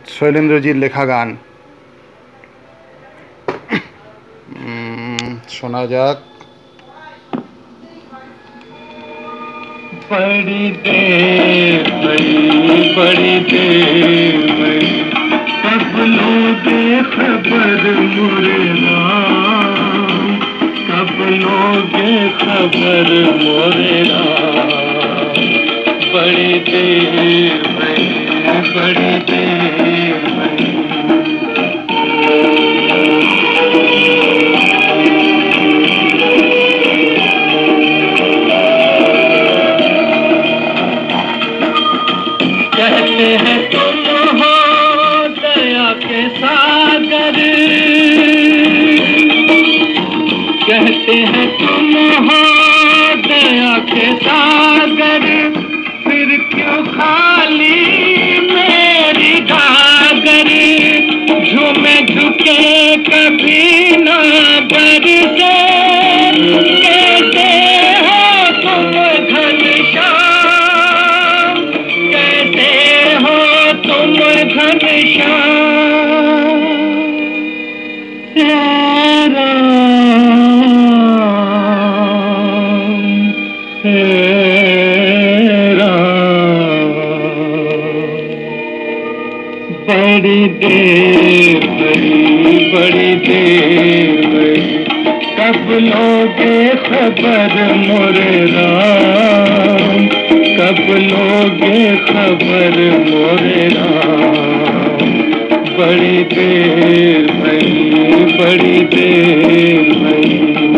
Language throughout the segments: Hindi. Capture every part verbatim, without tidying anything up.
শৈলেন্দ্রজির লেখা গান শোনা যাক। बड़ी देर भई बड़ी देर भई कब लोगे खबर मोरे राम, कब लोगे खबर मोरे राम। बड़ी देर भई बड़ी देर भई कहते हैं तुम हो दया के सागर, कहते हैं तुम हो दया के सागर, फिर क्यों खाली मेरी गागर। झूमे झुके कभी ना बरसे, कैसे हो तुम घनश्याम, कैसे हो तुम घनश्याम। हे राम हे बड़ी देर भई बड़ी देर भई कब लोगे खबर मोरे राम, कब लोगे खबर मोरे राम। बड़ी देर भई बड़ी देर भई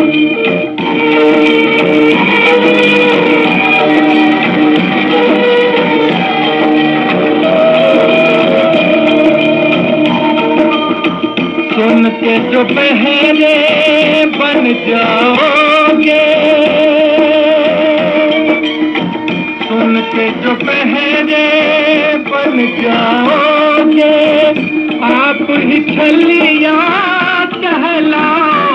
सुन के जो बहरे बन जाओगे, सुन के जो बहरे बन जाओगे, आप ही छलियां टहलाओगे।